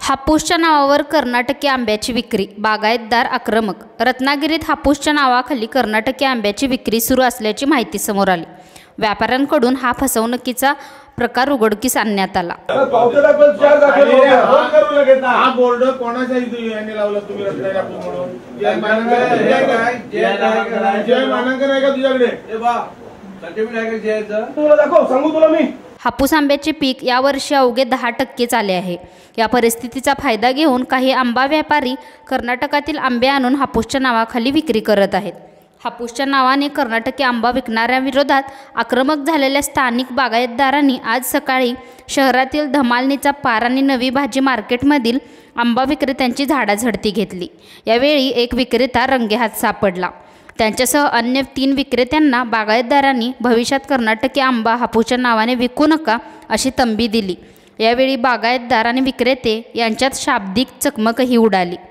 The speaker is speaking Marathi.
हापूसच्या नावावर कर्नाटकी आंब्याची विक्री, बागायतदार आक्रमक। रत्नागिरीत हापूसच्या नावाखाली कर्नाटकी आंब्याची विक्री सुरू असल्याची माहिती समोर आली। व्यापाऱ्यांकडून हा फसवणुकीचा प्रकार उघडकीस आणण्यात आला। बोर्ड कोणाच्या यांनी लावला तुम्ही रत्नागिरी हापूस म्हणून? जय मानांकन आहे का तुझ्याकडे? तुला दाखव, सांगू तुला मी। हापूस आंब्याचे पीक यावर्षी अवघे 10% आले आहे। या परिस्थितीचा फायदा घेऊन काही आंबा व्यापारी कर्नाटकातील आंबे आणून हापूसच्या नावाखाली विक्री करत आहेत। हापूसच्या नावाने कर्नाटकी आंबा विकणाऱ्यांविरोधात आक्रमक झालेल्या स्थानिक बागायतदारांनी आज सकाळी शहरातील धमालनीचा पार आणि नवी भाजी मार्केटमधील आंबा विक्रेत्यांची झाडाझडती घेतली। यावेळी एक विक्रेता रंगेहात सापडला। त्यांच्यासह अन्य 3 विक्रेत्यांना बागायतदारांनी भविष्यात कर्नाटकी आंबा हापूसच्या नावाने विकू नका अशी तंबी दिली। यावेळी बागायतदार आणि विक्रेते यांच्यात शाब्दिक चकमकही उडाली।